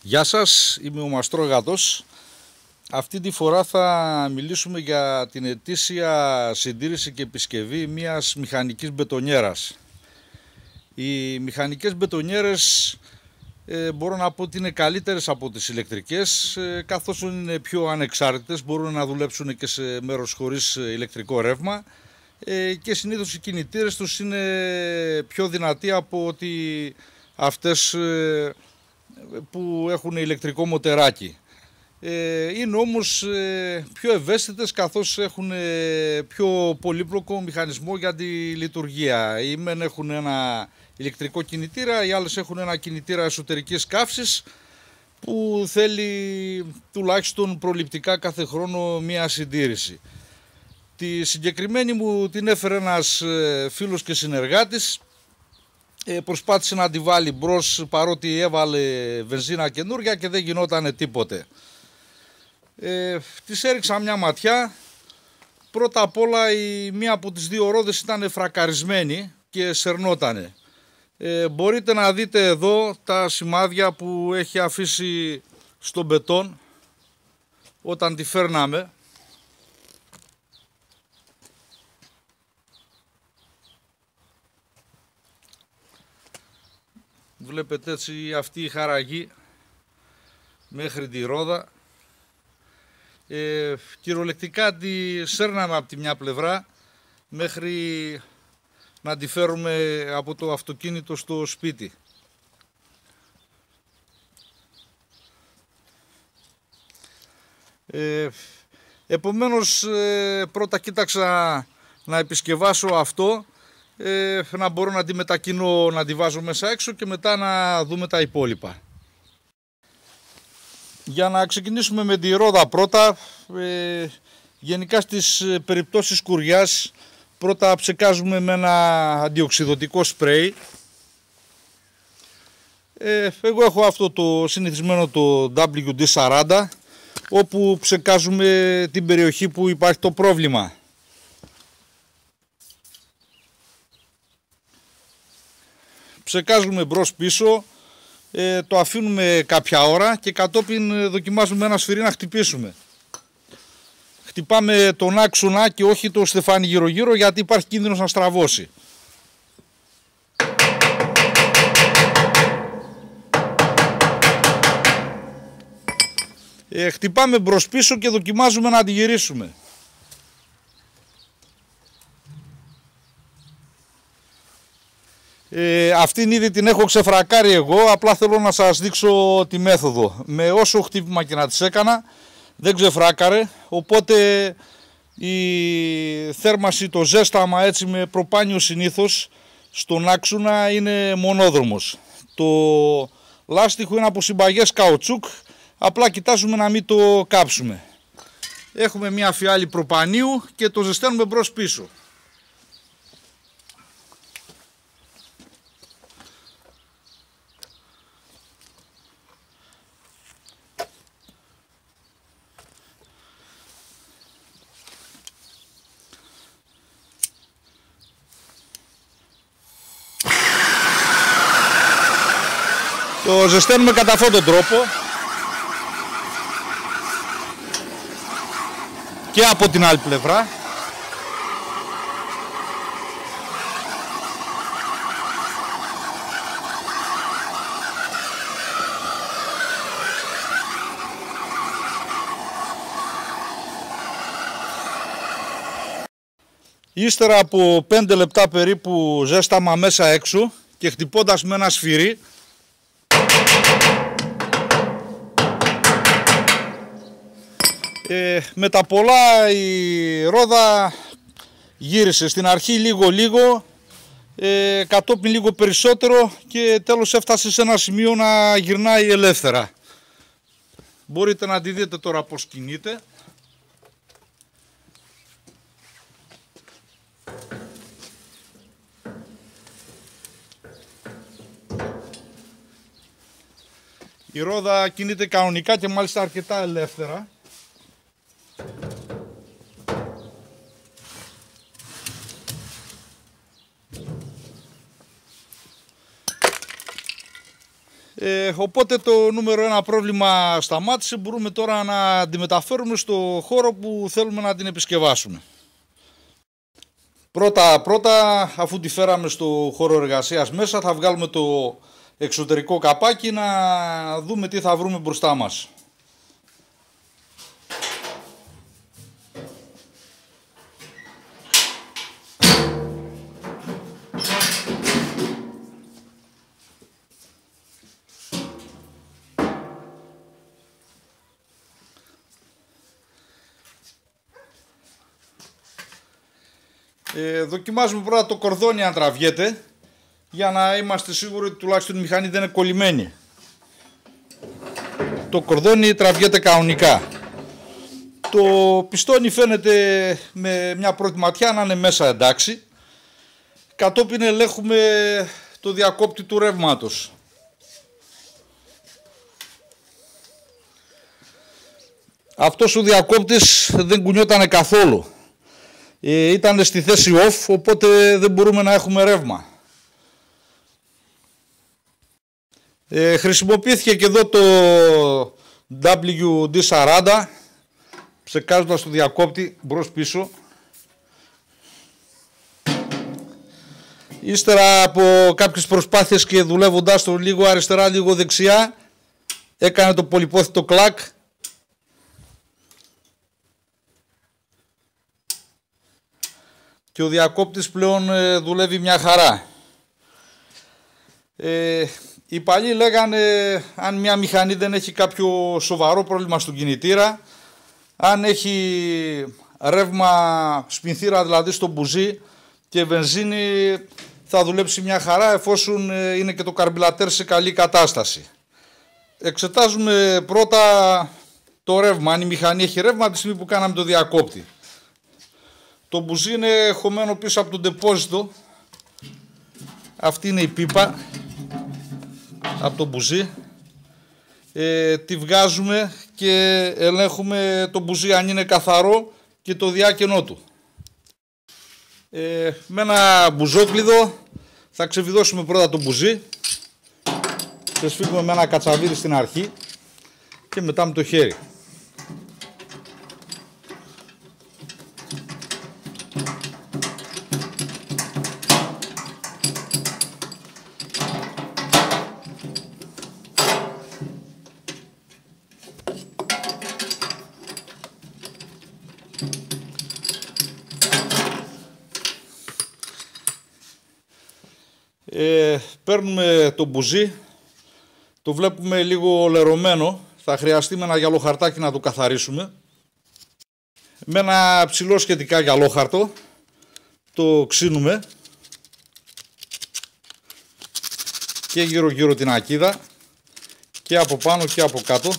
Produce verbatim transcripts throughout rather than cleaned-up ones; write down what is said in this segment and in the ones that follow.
Γεια σας, είμαι ο Μαστρόγατος. Αυτή τη φορά θα μιλήσουμε για την ετήσια συντήρηση και επισκευή μιας μηχανικής μπετονιέρας. Οι μηχανικές μπετονιέρες ε, μπορώ να πω ότι είναι καλύτερες από τις ηλεκτρικές, ε, καθώς είναι πιο ανεξάρτητες, μπορούν να δουλέψουν και σε μέρος χωρίς ηλεκτρικό ρεύμα ε, και συνήθως οι κινητήρες τους είναι πιο δυνατοί από ότι αυτές ε, που έχουν ηλεκτρικό μοτεράκι. Είναι όμως πιο ευαίσθητες, καθώς έχουν πιο πολύπλοκο μηχανισμό για τη λειτουργία. Οι μεν έχουν ένα ηλεκτρικό κινητήρα, οι άλλες έχουν ένα κινητήρα εσωτερικής καύσης που θέλει τουλάχιστον προληπτικά κάθε χρόνο μία συντήρηση. Τη συγκεκριμένη μου την έφερε ένας φίλος και συνεργάτης. Προσπάθησε να τη βάλει μπρος, παρότι έβαλε βενζίνα καινούρια και δεν γινότανε τίποτε. Ε, της έριξα μια ματιά. Πρώτα απ' όλα η μία από τις δύο ρόδες ήταν φρακαρισμένη και σερνότανε. Ε, μπορείτε να δείτε εδώ τα σημάδια που έχει αφήσει στο μπετόν όταν τη φέρναμε. Βλέπετε έτσι αυτή η χαραγή μέχρι τη ρόδα. Ε, κυριολεκτικά τη σέρναμε από τη μια πλευρά μέχρι να τη φέρουμε από το αυτοκίνητο στο σπίτι. Ε, επομένως ε, πρώτα κοίταξα να επισκευάσω αυτό, ε, να μπορώ να τη μετακινώ, να τη βάζω μέσα έξω και μετά να δούμε τα υπόλοιπα. Για να ξεκινήσουμε με τη ρόδα πρώτα, ε, γενικά στις περιπτώσεις σκουριάς πρώτα ψεκάζουμε με ένα αντιοξυδωτικό σπρέι. Ε, εγώ έχω αυτό το συνηθισμένο το ντάμπλιου ντι σαράντα, όπου ψεκάζουμε την περιοχή που υπάρχει το πρόβλημα. Ψεκάζουμε μπρος πίσω. Ε, το αφήνουμε κάποια ώρα και κατόπιν δοκιμάζουμε ένα σφυρί να χτυπήσουμε. Χτυπάμε τον άξονα και όχι το στεφάνι γύρω γύρω, γιατί υπάρχει κίνδυνος να στραβώσει. Ε, χτυπάμε μπρος πίσω και δοκιμάζουμε να τη γυρίσουμε. Ε, αυτήν ήδη την έχω ξεφρακάρει εγώ, απλά θέλω να σας δείξω τη μέθοδο. Με όσο χτύπημα και να τις έκανα δεν ξεφράκαρε, οπότε η θέρμαση, το ζέσταμα έτσι με προπάνιο συνήθως στον άξονα είναι μονόδρομος. Το λάστιχο είναι από συμπαγές καουτσούκ, απλά κοιτάζουμε να μην το κάψουμε. Έχουμε μια φιάλη προπανίου και το ζεσταίνουμε μπρος πίσω. Το ζεσταίνουμε κατά αυτόν τον τρόπο και από την άλλη πλευρά. Ύστερα από πέντε λεπτά περίπου ζέσταμα μέσα έξω και χτυπώντας με ένα σφυρί, Ε, με τα πολλά η ρόδα γύρισε στην αρχή λίγο λίγο, ε, κατόπιν λίγο περισσότερο και τέλος έφτασε σε ένα σημείο να γυρνάει ελεύθερα. Μπορείτε να τη δείτε τώρα πως κινείται. Η ρόδα κινείται κανονικά και μάλιστα αρκετά ελεύθερα. Ε, οπότε το νούμερο ένα πρόβλημα σταμάτησε. Μπορούμε τώρα να τη μεταφέρουμε στο χώρο που θέλουμε να την επισκευάσουμε. Πρώτα πρώτα, αφού τη φέραμε στο χώρο εργασίας μέσα, θα βγάλουμε το εξωτερικό καπάκι να δούμε τι θα βρούμε μπροστά μας. Ε, δοκιμάζουμε πρώτα το κορδόνι αν τραβιέται, για να είμαστε σίγουροι ότι τουλάχιστον η μηχανή δεν είναι κολλημένη. Το κορδόνι τραβιέται κανονικά. Το πιστόνι φαίνεται με μια πρώτη ματιά να είναι μέσα εντάξει. Κατόπιν ελέγχουμε το διακόπτη του ρεύματος. Αυτός ο διακόπτης δεν κουνιότανε καθόλου. Ε, ήταν στη θέση off, οπότε δεν μπορούμε να έχουμε ρεύμα. Ε, χρησιμοποιήθηκε και εδώ το ντάμπλιου ντι σαράντα, ψεκάζοντας το διακόπτη μπρος πίσω. Ύστερα από κάποιες προσπάθειες και δουλεύοντας το λίγο αριστερά λίγο δεξιά, έκανε το πολυπόθητο κλακ. Και ο διακόπτης πλέον ε, δουλεύει μια χαρά. Ε, οι παλιοί λέγανε αν μια μηχανή δεν έχει κάποιο σοβαρό πρόβλημα στον κινητήρα, αν έχει ρεύμα σπινθήρα δηλαδή στο μπουζί και βενζίνη, θα δουλέψει μια χαρά εφόσον ε, είναι και το καρμπυλατέρ σε καλή κατάσταση. Εξετάζουμε πρώτα το ρεύμα, αν η μηχανή έχει ρεύμα από τη στιγμή που κάναμε το διακόπτη. Το μπουζί είναι χωμένο πίσω από τον ντεπόζιτο. Αυτή είναι η πίπα από το μπουζί. Ε, τη βγάζουμε και ελέγχουμε το μπουζί αν είναι καθαρό και το διάκενό του. Ε, με ένα μπουζόκλειδο θα ξεβιδώσουμε πρώτα το μπουζί. Ξεσφίγγουμε με ένα κατσαβίδι στην αρχή και μετά με το χέρι. Ε, παίρνουμε το μπουζί, το βλέπουμε λίγο λερωμένο, θα χρειαστεί με ένα γυαλοχαρτάκι να το καθαρίσουμε. Με ένα ψηλό σχετικά γυαλόχαρτο το ξύνουμε και γύρω γύρω την ακίδα και από πάνω και από κάτω.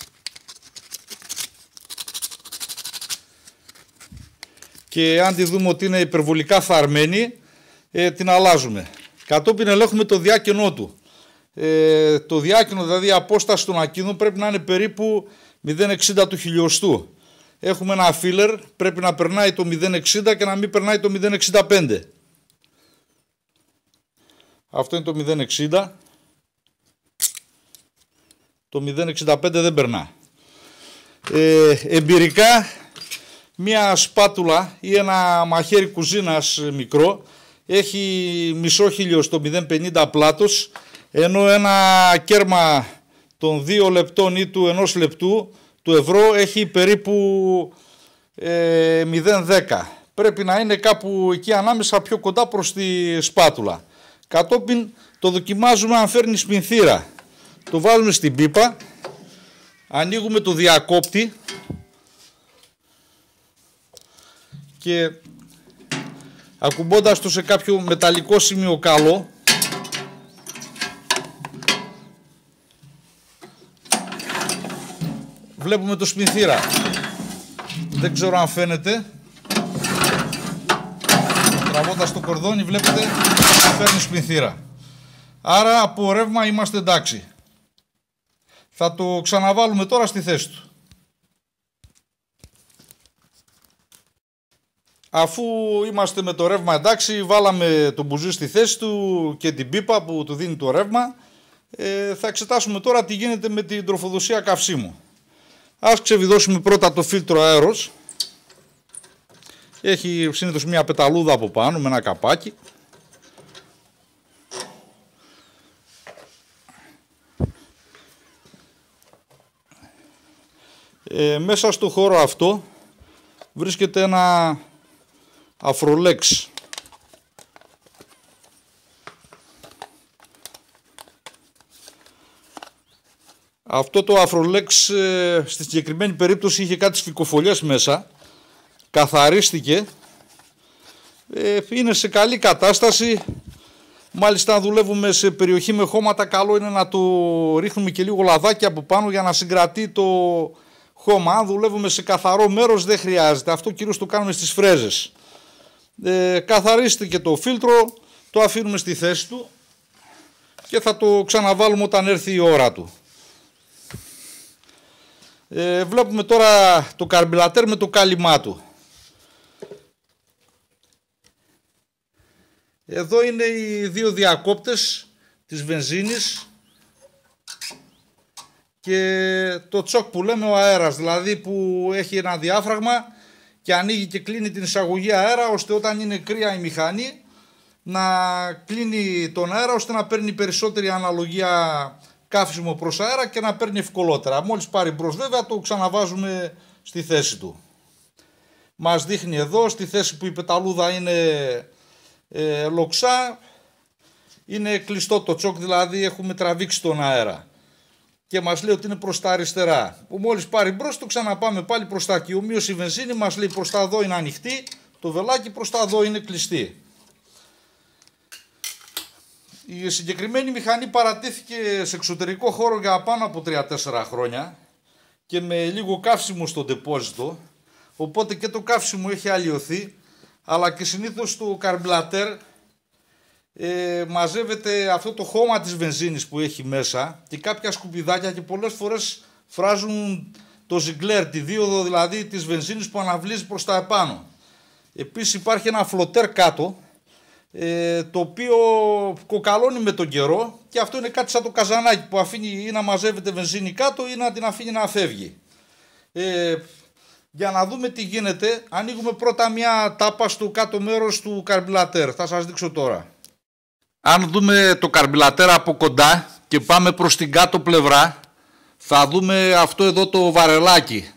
Και αν τη δούμε ότι είναι υπερβολικά φαρμένη, ε, την αλλάζουμε. Κατόπιν ελέγχουμε το διάκενό του. Ε, το διάκενο, δηλαδή η απόσταση των ακίνων πρέπει να είναι περίπου μηδέν κόμμα εξήντα του χιλιοστού. Έχουμε ένα φίλερ, πρέπει να περνάει το μηδέν κόμμα εξήντα και να μην περνάει το μηδέν κόμμα εξήντα πέντε. Αυτό είναι το μηδέν κόμμα εξήντα. Το μηδέν κόμμα εξήντα πέντε δεν περνά. Ε, εμπειρικά, μία σπάτουλα ή ένα μαχαίρι κουζίνας μικρό έχει μισό χίλιο στο μηδέν κόμμα πενήντα πλάτος, ενώ ένα κέρμα των δύο λεπτών ή του ενός λεπτού του ευρώ έχει περίπου ε, μηδέν κόμμα δέκα. Πρέπει να είναι κάπου εκεί ανάμεσα, πιο κοντά προς τη σπάτουλα. Κατόπιν το δοκιμάζουμε αν φέρνει σπινθήρα. Το βάζουμε στην πίπα, ανοίγουμε το διακόπτη και ακουμπώντας το σε κάποιο μεταλλικό σημείο καλό, βλέπουμε το σπινθήρα. Δεν ξέρω αν φαίνεται. Τραβώντας το κορδόνι βλέπετε φέρνει σπινθήρα. Άρα από ρεύμα είμαστε εντάξει. Θα το ξαναβάλουμε τώρα στη θέση του. Αφού είμαστε με το ρεύμα εντάξει, βάλαμε το μπουζί στη θέση του και την πίπα που του δίνει το ρεύμα. Ε, θα εξετάσουμε τώρα τι γίνεται με την τροφοδοσία καυσίμου. Ας ξεβιδώσουμε πρώτα το φίλτρο αέρος. Έχει συνήθως μια πεταλούδα από πάνω με ένα καπάκι. Ε, μέσα στο χώρο αυτό βρίσκεται ένα αφρολέξ. Αυτό το αφρολέξ ε, στη συγκεκριμένη περίπτωση είχε κάτι σφικοφολιές μέσα. Καθαρίστηκε. Ε, είναι σε καλή κατάσταση. Μάλιστα αν δουλεύουμε σε περιοχή με χώματα, καλό είναι να το ρίχνουμε και λίγο λαδάκι από πάνω για να συγκρατεί το χώμα. Αν δουλεύουμε σε καθαρό μέρος δεν χρειάζεται. Αυτό κυρίως το κάνουμε στις φρέζες. Ε, καθαρίστηκε το φίλτρο, το αφήνουμε στη θέση του και θα το ξαναβάλουμε όταν έρθει η ώρα του. Ε, βλέπουμε τώρα το καρμπυλατέρ με το κάλυμά του. Εδώ είναι οι δύο διακόπτες της βενζίνης και το τσοκ που λέμε ο αέρας, δηλαδή που έχει ένα διάφραγμα και ανοίγει και κλείνει την εισαγωγή αέρα, ώστε όταν είναι κρύα η μηχανή να κλείνει τον αέρα ώστε να παίρνει περισσότερη αναλογία καύσιμο προς αέρα και να παίρνει ευκολότερα. Μόλις πάρει μπρος βέβαια το ξαναβάζουμε στη θέση του. Μας δείχνει εδώ στη θέση που η πεταλούδα είναι ε, λοξά, είναι κλειστό το τσοκ, δηλαδή έχουμε τραβήξει τον αέρα και μας λέει ότι είναι προς τα αριστερά. Που μόλις πάρει μπρος το ξαναπάμε πάλι προς τα εκεί. Ομοίως η βενζίνη μας λέει προς τα εδώ είναι ανοιχτή, το βελάκι προς τα εδώ είναι κλειστή. Η συγκεκριμένη μηχανή παρατήθηκε σε εξωτερικό χώρο για πάνω από τρία τέσσερα χρόνια και με λίγο καύσιμο στο ντεπόζιτο, οπότε και το καύσιμο έχει αλλοιωθεί, αλλά και συνήθως το καρμπλατέρ ε, μαζεύεται αυτό το χώμα της βενζίνης που έχει μέσα και κάποια σκουπιδάκια και πολλές φορές φράζουν το ζιγκλέρ, τη δίωδο δηλαδή της βενζίνης που αναβλύζει προς τα επάνω. Επίσης υπάρχει ένα φλοτέρ κάτω, Ε, το οποίο κοκαλώνει με τον καιρό και αυτό είναι κάτι σαν το καζανάκι που αφήνει ή να μαζεύεται βενζίνη κάτω ή να την αφήνει να φεύγει. Ε, για να δούμε τι γίνεται, ανοίγουμε πρώτα μια τάπα στο κάτω μέρος του καρμπυλατέρ. Θα σας δείξω τώρα. Αν δούμε το καρμπυλατέρ από κοντά και πάμε προς την κάτω πλευρά, θα δούμε αυτό εδώ το βαρελάκι.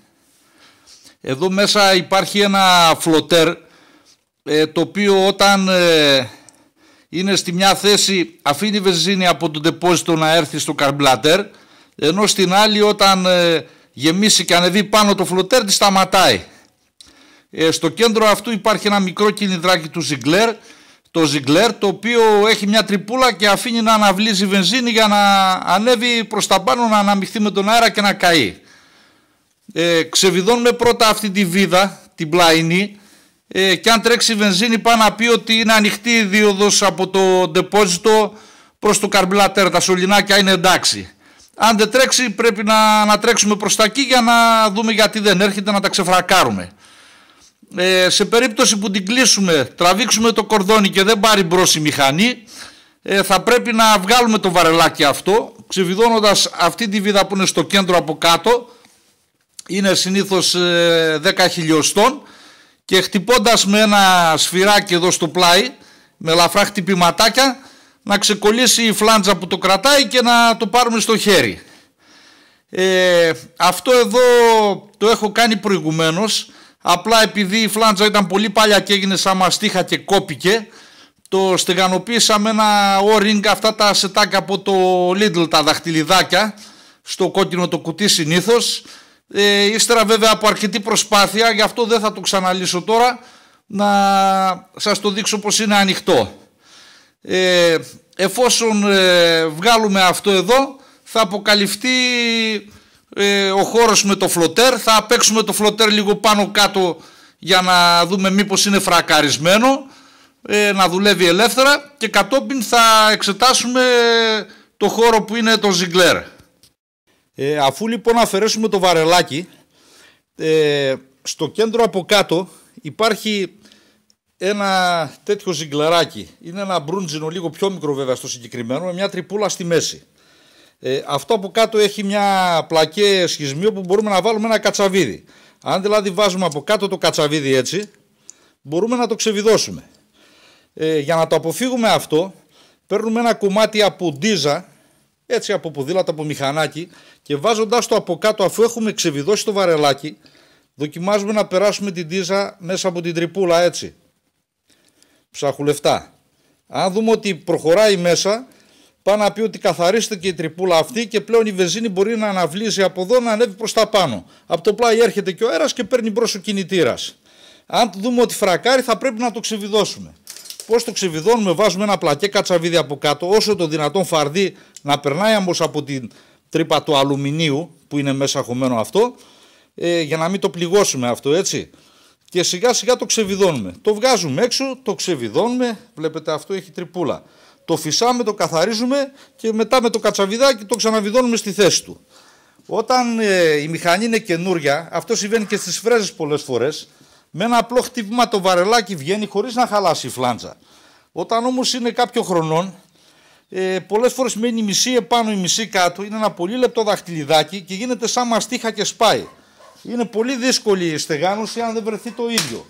Εδώ μέσα υπάρχει ένα φλοτέρ, το οποίο όταν ε, είναι στη μια θέση αφήνει βενζίνη από το ντεπόζιτο να έρθει στο καρμπλατέρ, ενώ στην άλλη όταν ε, γεμίσει και ανεβεί πάνω το φλοτέρ τη σταματάει. Ε, στο κέντρο αυτού υπάρχει ένα μικρό κινητράκι του Ziegler, το Ziegler, το οποίο έχει μια τρυπούλα και αφήνει να αναβλύζει βενζίνη για να ανέβει προς τα πάνω, να αναμειχθεί με τον αέρα και να καεί. Ε, ξεβιδώνουμε πρώτα αυτή τη βίδα, την πλαϊνή, Ε, και αν τρέξει η βενζίνη πάει να πει ότι είναι ανοιχτή η δίωδος από το ντεπόζιτο προς το καρμπυλατέρ, τα σωληνάκια είναι εντάξει. Αν δεν τρέξει πρέπει να, να τρέξουμε προς τα εκεί για να δούμε γιατί δεν έρχεται, να τα ξεφρακάρουμε. Ε, σε περίπτωση που την κλείσουμε, τραβήξουμε το κορδόνι και δεν πάρει μπρος η μηχανή, ε, θα πρέπει να βγάλουμε το βαρελάκι αυτό, ξεβιδώνοντας αυτή τη βίδα που είναι στο κέντρο από κάτω, είναι συνήθως ε, δέκα χιλιοστών, και χτυπώντας με ένα σφυράκι εδώ στο πλάι, με ελαφρά χτυπηματάκια, να ξεκολλήσει η φλάντζα που το κρατάει και να το πάρουμε στο χέρι. Ε, αυτό εδώ το έχω κάνει προηγουμένως, απλά επειδή η φλάντζα ήταν πολύ παλιά και έγινε σαν μαστίχα και κόπηκε, το στεγανοποίησα με ένα O-ring, αυτά τα σετάκια από το Lidl, τα δαχτυλιδάκια, στο κόκκινο το κουτί συνήθως. Ε, ύστερα βέβαια από αρκετή προσπάθεια, γι' αυτό δεν θα το ξαναλύσω τώρα, να σας το δείξω πως είναι ανοιχτό. Ε, εφόσον ε, βγάλουμε αυτό εδώ, θα αποκαλυφθεί ε, ο χώρος με το φλοτέρ, θα παίξουμε το φλοτέρ λίγο πάνω κάτω για να δούμε μήπως είναι φρακαρισμένο, ε, να δουλεύει ελεύθερα, και κατόπιν θα εξετάσουμε το χώρο που είναι το Ziegler. Ε, αφού λοιπόν αφαιρέσουμε το βαρελάκι, ε, στο κέντρο από κάτω υπάρχει ένα τέτοιο ζιγκλεράκι. Είναι ένα μπρούντζινο, λίγο πιο μικρό βέβαια στο συγκεκριμένο, με μια τρυπούλα στη μέση. Ε, αυτό από κάτω έχει μια πλακέ σχισμείο που μπορούμε να βάλουμε ένα κατσαβίδι. Αν δηλαδή βάζουμε από κάτω το κατσαβίδι έτσι, μπορούμε να το ξεβιδώσουμε. Ε, για να το αποφύγουμε αυτό, παίρνουμε ένα κομμάτι από ντίζα, έτσι από ποδήλατα, από μηχανάκι, και βάζοντας το από κάτω, αφού έχουμε ξεβιδώσει το βαρελάκι, δοκιμάζουμε να περάσουμε την ντίζα μέσα από την τρυπούλα έτσι. Ψαχουλευτά. Αν δούμε ότι προχωράει μέσα, πάει να πει ότι καθαρίστε και η τρυπούλα αυτή και πλέον η βενζίνη μπορεί να αναβλύζει από εδώ, να ανέβει προς τα πάνω. Από το πλάι έρχεται και ο αέρας και παίρνει μπρος ο κινητήρας. Αν δούμε ότι φρακάρει, θα πρέπει να το ξεβιδώσουμε. Πώς το ξεβιδώνουμε? Βάζουμε ένα πλακέ κατσαβίδι από κάτω, όσο το δυνατόν φαρδί, να περνάει όμως από την τρύπα του αλουμινίου που είναι μέσα χωμένο αυτό, ε, για να μην το πληγώσουμε αυτό, έτσι. Και σιγά σιγά το ξεβιδώνουμε. Το βγάζουμε έξω, το ξεβιδώνουμε, βλέπετε αυτό έχει τρυπούλα. Το φυσάμε, το καθαρίζουμε και μετά με το κατσαβιδάκι το ξαναβιδώνουμε στη θέση του. Όταν ε, η μηχανή είναι καινούρια, αυτό συμβαίνει και στις φρέζες πολλές φορές, με ένα απλό χτύπημα το βαρελάκι βγαίνει χωρίς να χαλάσει η φλάντζα. Όταν όμως είναι κάποιο χρονών, ε, πολλές φορές μένει η μισή επάνω, η μισή κάτω, είναι ένα πολύ λεπτό δαχτυλιδάκι και γίνεται σαν μαστίχα και σπάει. Είναι πολύ δύσκολη η στεγάνωση αν δεν βρεθεί το ίδιο.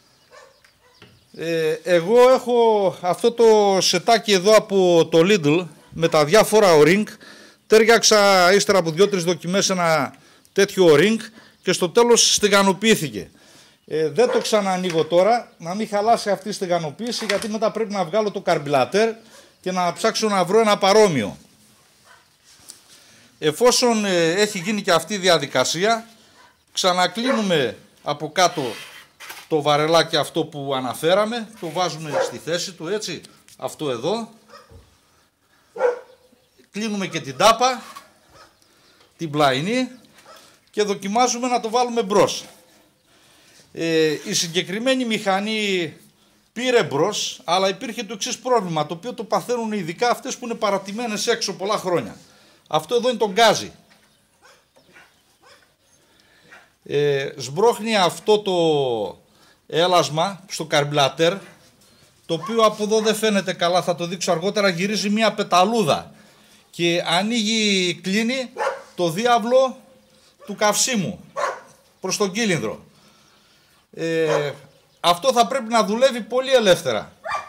Ε, εγώ έχω αυτό το σετάκι εδώ από το Lidl με τα διάφορα o-ring. Τέριαξα ύστερα από δύο τρεις δοκιμές ένα τέτοιο o-ring και στο τέλος στεγανοποιήθηκε. Ε, δεν το ξαναανοίγω τώρα, να μην χαλάσει αυτή η στεγανοποίηση, γιατί μετά πρέπει να βγάλω το καρμπιλατέρ και να ψάξω να βρω ένα παρόμοιο. Εφόσον ε, έχει γίνει και αυτή η διαδικασία, ξανακλίνουμε από κάτω το βαρελάκι αυτό που αναφέραμε, το βάζουμε στη θέση του έτσι, αυτό εδώ. Κλείνουμε και την τάπα, την πλαϊνή, και δοκιμάζουμε να το βάλουμε μπρος. Ε, η συγκεκριμένη μηχανή πήρε μπρος, αλλά υπήρχε το εξής πρόβλημα, το οποίο το παθαίνουν ειδικά αυτές που είναι παρατημένες έξω πολλά χρόνια. Αυτό εδώ είναι το γκάζι. Ε, σμπρώχνει αυτό το έλασμα στο καρμπιλατέρ, το οποίο από εδώ δεν φαίνεται καλά, θα το δείξω αργότερα, γυρίζει μια πεταλούδα και ανοίγει, κλείνει το διάβλο του καυσίμου προς τον κύλινδρο. Ε, αυτό θα πρέπει να δουλεύει πολύ ελεύθερα.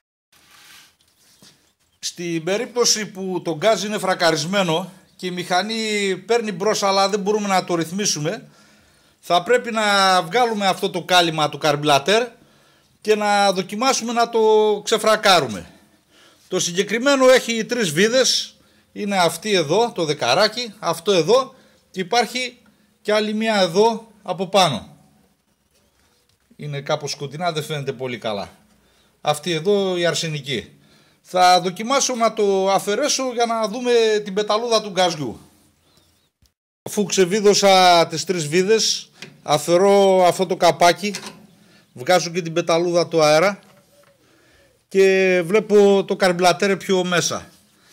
Στην περίπτωση που το γκάζ είναι φρακαρισμένο και η μηχανή παίρνει μπρος αλλά δεν μπορούμε να το ρυθμίσουμε, θα πρέπει να βγάλουμε αυτό το κάλυμα του καρμπιλατέρ και να δοκιμάσουμε να το ξεφρακάρουμε. Το συγκεκριμένο έχει τρεις βίδες, είναι αυτή εδώ το δεκαράκι, αυτό εδώ, και υπάρχει και άλλη μία εδώ από πάνω. Είναι κάπως σκοτεινά, δεν φαίνεται πολύ καλά. Αυτή εδώ η αρσενική. Θα δοκιμάσω να το αφαιρέσω για να δούμε την πεταλούδα του γκαζιού. Αφού ξεβίδωσα τις τρεις βίδες, αφαιρώ αυτό το καπάκι, βγάζω και την πεταλούδα του αέρα και βλέπω το καρμπιλατέρ πιο μέσα.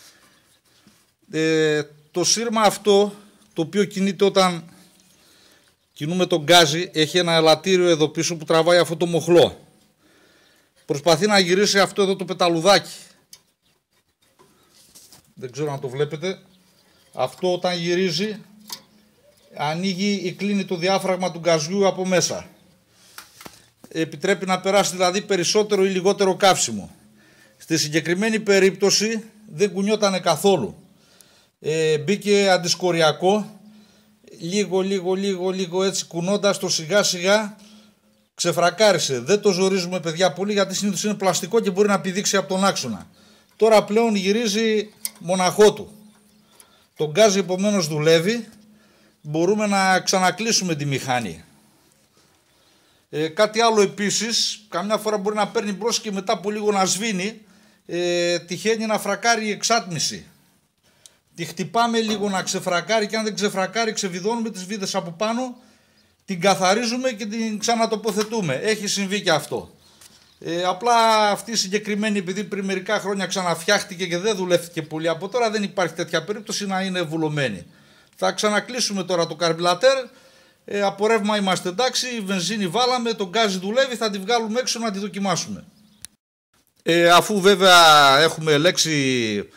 Ε, το σύρμα αυτό, το οποίο κινείται όταν κινούμε τον γκάζι, έχει ένα ελαττήριο εδώ πίσω που τραβάει αυτό το μοχλό. Προσπαθεί να γυρίσει αυτό εδώ το πεταλουδάκι. Δεν ξέρω αν το βλέπετε. Αυτό όταν γυρίζει ανοίγει ή κλείνει το διάφραγμα του γκαζιού από μέσα. Επιτρέπει να περάσει δηλαδή περισσότερο ή λιγότερο καύσιμο. Στη συγκεκριμένη περίπτωση δεν κουνιότανε καθόλου. Ε, μπήκε αντισκοριακό. Λίγο, λίγο, λίγο, λίγο έτσι κουνώντας το σιγά σιγά ξεφρακάρισε. Δεν το ζορίζουμε παιδιά πολύ, γιατί συνήθως είναι πλαστικό και μπορεί να πηδήξει από τον άξονα. Τώρα πλέον γυρίζει μοναχό του. Το γκάζι επομένως δουλεύει. Μπορούμε να ξανακλείσουμε τη μηχανή. Ε, κάτι άλλο επίσης, καμιά φορά μπορεί να παίρνει μπρος και μετά από λίγο να σβήνει. Ε, τυχαίνει να φρακάρει η εξάτμιση. Τη χτυπάμε λίγο να ξεφρακάρει και αν δεν ξεφρακάρει ξεβιδώνουμε τις βίδες από πάνω, την καθαρίζουμε και την ξανατοποθετούμε. Έχει συμβεί και αυτό. Ε, απλά αυτή η συγκεκριμένη, επειδή πριν μερικά χρόνια ξαναφτιάχτηκε και δεν δουλεύτηκε πολύ, από τώρα δεν υπάρχει τέτοια περίπτωση να είναι βουλωμένη. Θα ξανακλείσουμε τώρα το καρμπιλατέρ. Ε, από ρεύμα είμαστε εντάξει, η βενζίνη βάλαμε, το γκάζι δουλεύει, θα τη βγάλουμε έξω να τη δοκιμάσουμε. Ε, αφού βέβαια έχουμε ελέξει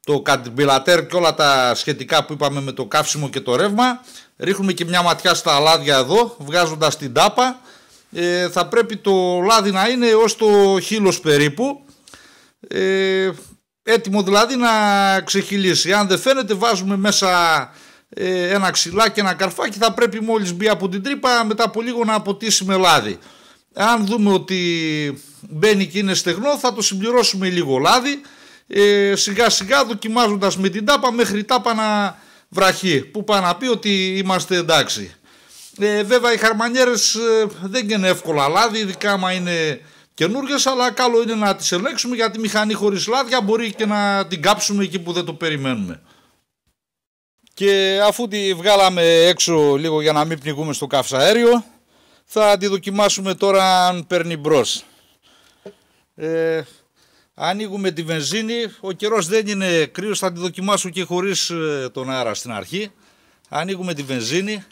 το καρμπιρατέρ και όλα τα σχετικά που είπαμε με το καύσιμο και το ρεύμα. Ρίχνουμε και μια ματιά στα λάδια εδώ, βγάζοντας την τάπα. Ε, θα πρέπει το λάδι να είναι ως το χείλος περίπου, ε, έτοιμο δηλαδή να ξεχυλήσει. Αν δεν φαίνεται, βάζουμε μέσα ε, ένα ξυλάκι, ένα καρφάκι. Θα πρέπει μόλις μπει από την τρύπα μετά από λίγο να αποτίσει με λάδι. Αν δούμε ότι μπαίνει και είναι στεγνό, θα το συμπληρώσουμε λίγο λάδι, ε, σιγά σιγά δοκιμάζοντας με την τάπα μέχρι η τάπα να βραχεί, που πάει να πει ότι είμαστε εντάξει. Ε, βέβαια οι χαρμανιέρες ε, δεν είναι εύκολα λάδι, ειδικά άμα είναι καινούργιες, αλλά καλό είναι να τις ελέγξουμε, γιατί μηχανή χωρίς λάδια μπορεί και να την κάψουμε εκεί που δεν το περιμένουμε. Και αφού τη βγάλαμε έξω λίγο για να μην πνιγούμε στο καυσαέριο, θα τη δοκιμάσουμε τώρα αν παίρνει μπρος. Ε, ανοίγουμε τη βενζίνη, ο καιρός δεν είναι κρύος, θα τη δοκιμάσω και χωρίς τον αέρα στην αρχή. Ανοίγουμε τη βενζίνη.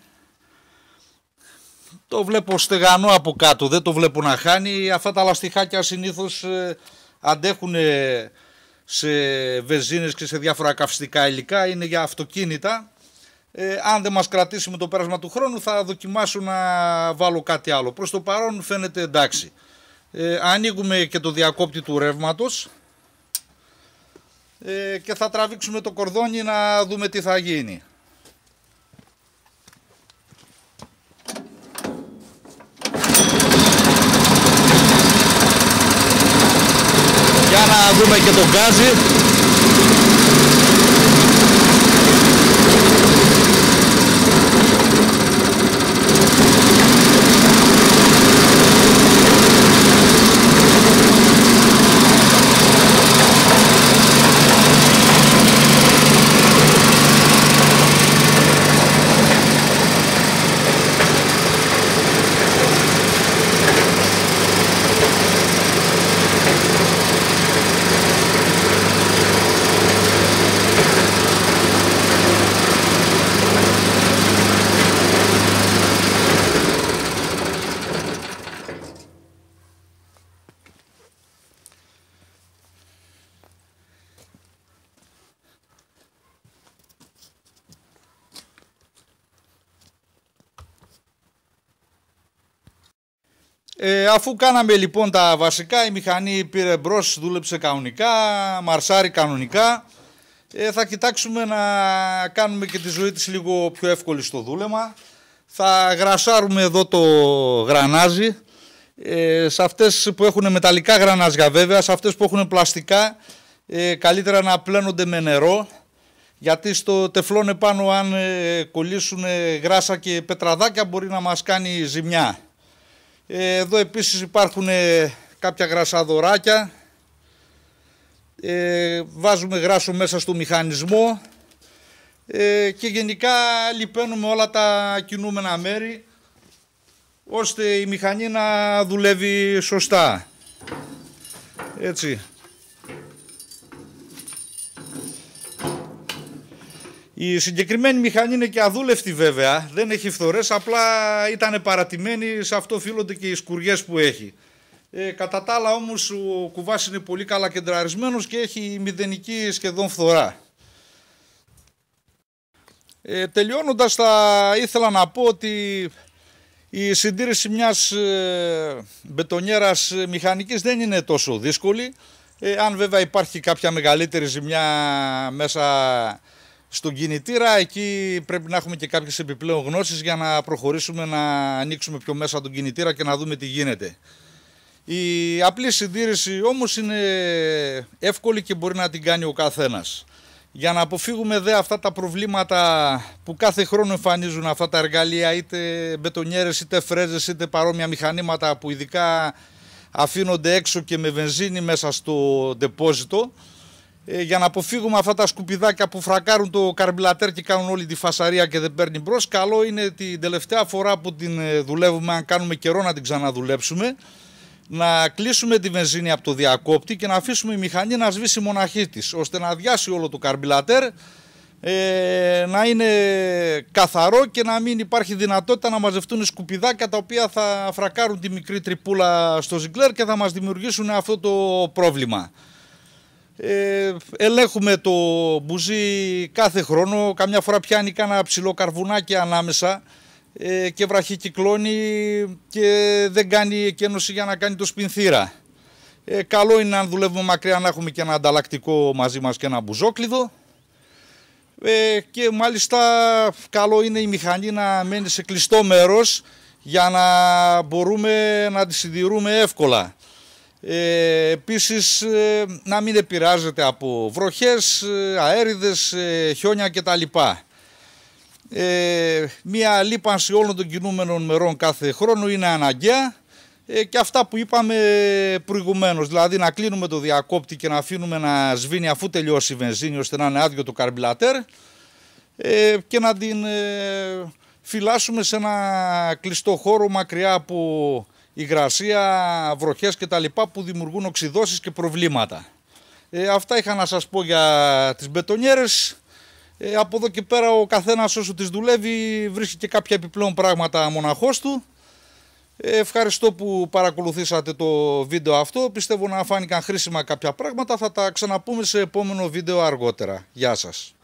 Το βλέπω στεγανό από κάτω, δεν το βλέπω να χάνει. Αυτά τα λαστιχάκια συνήθως ε, αντέχουν σε βενζίνες και σε διάφορα καυστικά υλικά, είναι για αυτοκίνητα. Ε, αν δεν μας κρατήσει με το πέρασμα του χρόνου, θα δοκιμάσω να βάλω κάτι άλλο. Προς το παρόν φαίνεται εντάξει. Ε, ανοίγουμε και το διακόπτη του ρεύματος ε, και θα τραβήξουμε το κορδόνι να δούμε τι θα γίνει. Για να δούμε και το γκάζι. Ε, αφού κάναμε λοιπόν τα βασικά, η μηχανή πήρε μπρος, δούλεψε κανονικά, μαρσάρει κανονικά. Ε, θα κοιτάξουμε να κάνουμε και τη ζωή της λίγο πιο εύκολη στο δούλεμα. Θα γρασάρουμε εδώ το γρανάζι. Ε, σε αυτές που έχουν μεταλλικά γρανάζια βέβαια, σε αυτές που έχουν πλαστικά, ε, καλύτερα να πλένονται με νερό. Γιατί στο τεφλόν επάνω, αν ε, κολλήσουν γράσα και πετραδάκια, μπορεί να μας κάνει ζημιά. Εδώ επίσης υπάρχουν κάποια γρασαδοράκια. Ε, βάζουμε γράσο μέσα στο μηχανισμό ε, και γενικά λιπαίνουμε όλα τα κινούμενα μέρη, ώστε η μηχανή να δουλεύει σωστά. Έτσι. Η συγκεκριμένη μηχανή είναι και αδούλευτη βέβαια, δεν έχει φθορές, απλά ήταν παρατημένη, σε αυτό οφείλονται και οι σκουριές που έχει. Ε, κατά τα άλλα όμως ο κουβάς είναι πολύ καλά κεντραρισμένος και έχει μηδενική σχεδόν φθορά. Ε, τελειώνοντας, θα ήθελα να πω ότι η συντήρηση μιας ε, μπετονιέρας μηχανικής δεν είναι τόσο δύσκολη. Ε, αν βέβαια υπάρχει κάποια μεγαλύτερη ζημιά μέσα στον κινητήρα, εκεί πρέπει να έχουμε και κάποιες επιπλέον γνώσεις για να προχωρήσουμε να ανοίξουμε πιο μέσα τον κινητήρα και να δούμε τι γίνεται. Η απλή συντήρηση όμως είναι εύκολη και μπορεί να την κάνει ο καθένας. Για να αποφύγουμε δε αυτά τα προβλήματα που κάθε χρόνο εμφανίζουν αυτά τα εργαλεία, είτε μπετονιέρες, είτε φρέζες, είτε παρόμοια μηχανήματα που ειδικά αφήνονται έξω και με βενζίνη μέσα στο ντεπόζιτο, για να αποφύγουμε αυτά τα σκουπιδάκια που φρακάρουν το καρμπιρατέρ και κάνουν όλη τη φασαρία και δεν παίρνει μπρος, καλό είναι την τελευταία φορά που την δουλεύουμε, αν κάνουμε καιρό να την ξαναδουλέψουμε, να κλείσουμε τη βενζίνη από το διακόπτη και να αφήσουμε η μηχανή να σβήσει μοναχή της, ώστε να αδειάσει όλο το καρμπιρατέρ, ε, να είναι καθαρό και να μην υπάρχει δυνατότητα να μαζευτούν σκουπιδάκια τα οποία θα φρακάρουν τη μικρή τρυπούλα στο ζιγκλέρ και θα μας δημιουργήσουν αυτό το πρόβλημα. Ε, ελέγχουμε το μπουζί κάθε χρόνο, καμιά φορά πιάνει κάνα ψηλό καρβουνάκι ανάμεσα ε, και βραχικυκλώνει και δεν κάνει εκένωση για να κάνει το σπινθήρα. Ε, καλό είναι αν δουλεύουμε μακριά να έχουμε και ένα ανταλλακτικό μαζί μας και ένα μπουζόκλειδο. Ε, και μάλιστα καλό είναι η μηχανή να μένει σε κλειστό μέρος για να μπορούμε να τη συντηρούμε εύκολα. Ε, επίσης ε, να μην επηρεάζεται από βροχές, ε, αέριδες, ε, χιόνια κτλ. Ε, μία λίπανση όλων των κινούμενων μερών κάθε χρόνο είναι αναγκαία ε, και αυτά που είπαμε προηγουμένως, δηλαδή να κλείνουμε το διακόπτη και να αφήνουμε να σβήνει αφού τελειώσει η βενζίνη ώστε να είναι άδειο το καρμπιλατέρ ε, και να την ε, φυλάσσουμε σε ένα κλειστό χώρο μακριά από υγρασία, βροχές και τα λοιπά που δημιουργούν οξυδώσεις και προβλήματα. Ε, αυτά είχα να σας πω για τις μπετονιέρες. Ε, από εδώ και πέρα ο καθένας όσο τις δουλεύει βρίσκει και κάποια επιπλέον πράγματα μοναχός του. Ε, ευχαριστώ που παρακολουθήσατε το βίντεο αυτό. Πιστεύω να φάνηκαν χρήσιμα κάποια πράγματα. Θα τα ξαναπούμε σε επόμενο βίντεο αργότερα. Γεια σας.